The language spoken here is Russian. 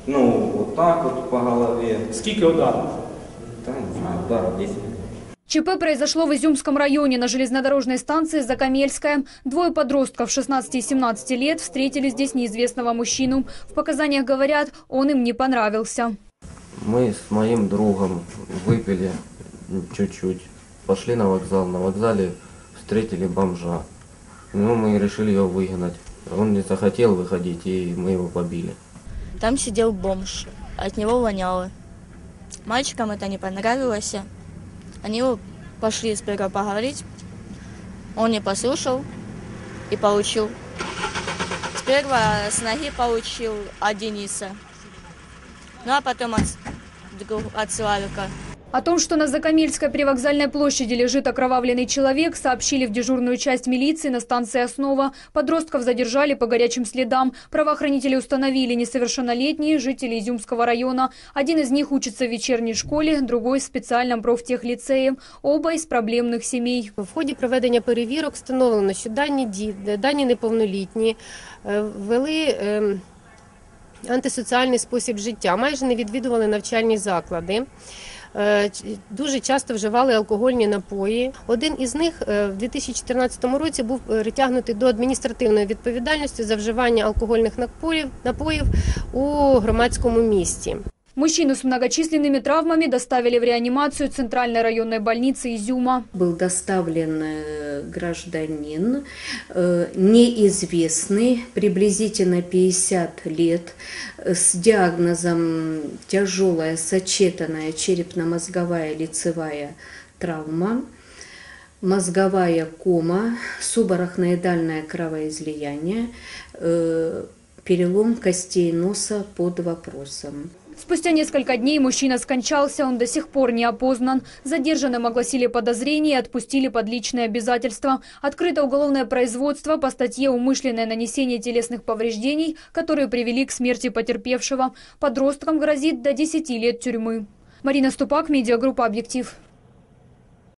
Ну, вот так вот по голове. Скільки ударів? Да, не знаю, ударов 10. ЧП произошло в Изюмском районе на железнодорожной станции Закамельская. Двое подростков 16 и 17 лет встретили здесь неизвестного мужчину. В показаниях говорят, он им не понравился. Мы с моим другом выпили чуть-чуть, пошли на вокзал. На вокзале встретили бомжа. Ну, мы решили его выгнать. Он не захотел выходить, и мы его побили. Там сидел бомж, от него воняло. Мальчикам это не понравилось. Они пошли сперва поговорить. Он не послушал и получил. Сперва с ноги получил от Дениса, ну а потом от Славика. О том, что на Закамельской привокзальной площади лежит окровавленный человек, сообщили в дежурную часть милиции на станции «Основа». Подростков задержали по горячим следам. Правоохранители установили несовершеннолетние жители Изюмского района. Один из них учится в вечерней школе, другой в специальном профтехліцеї. Оба із проблемних сімей. В ході проведення перевірок встановлено, що дані неповнолітні вели антисоціальний спосіб життя, майже не відвідували навчальні заклади. Дуже часто вживали алкогольні напої. Один із них в 2014 році був притягнутий до адміністративної відповідальності за вживання алкогольних напоїв у громадському місті. Мужчину с многочисленными травмами доставили в реанимацию Центральной районной больницы Изюма. Был доставлен гражданин, неизвестный, приблизительно 50 лет, с диагнозом тяжелая сочетанная черепно-мозговая лицевая травма, мозговая кома, субарахноидальное кровоизлияние, перелом костей носа под вопросом. Спустя несколько дней мужчина скончался, он до сих пор не опознан. Задержанным огласили подозрения и отпустили под личные обязательства. Открыто уголовное производство по статье «Умышленное нанесение телесных повреждений», которые привели к смерти потерпевшего. Подросткам грозит до 10 лет тюрьмы. Марина Ступак, медиагруппа «Объектив».